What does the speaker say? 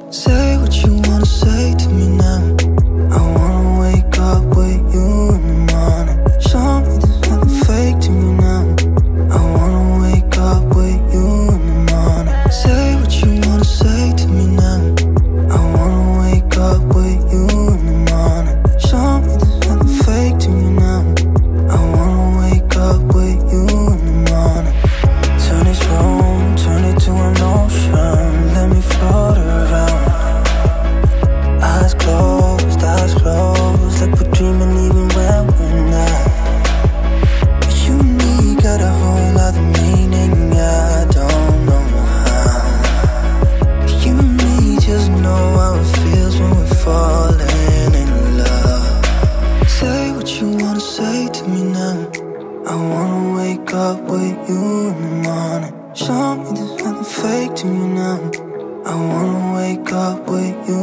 Say what you wanna say to me now. I wanna wake up with you in the morning. Show me there's nothing fake to me now. I wanna wake up with you in the morning. Say what you wanna say to me now. I wanna wake up with you in the morning. Show me there's nothing fake to me now. I wanna wake up with you in the morning. Turn this room, turn it to an ocean. Let me float around. Eyes closed, like we're dreaming even when we're not. You and me got a whole other meaning, I don't know how. You and me just know how it feels when we're falling in love. Say what you wanna say to me now. I wanna wake up with you in the morning. Show me there's nothing fake to me now. I wanna wake up with you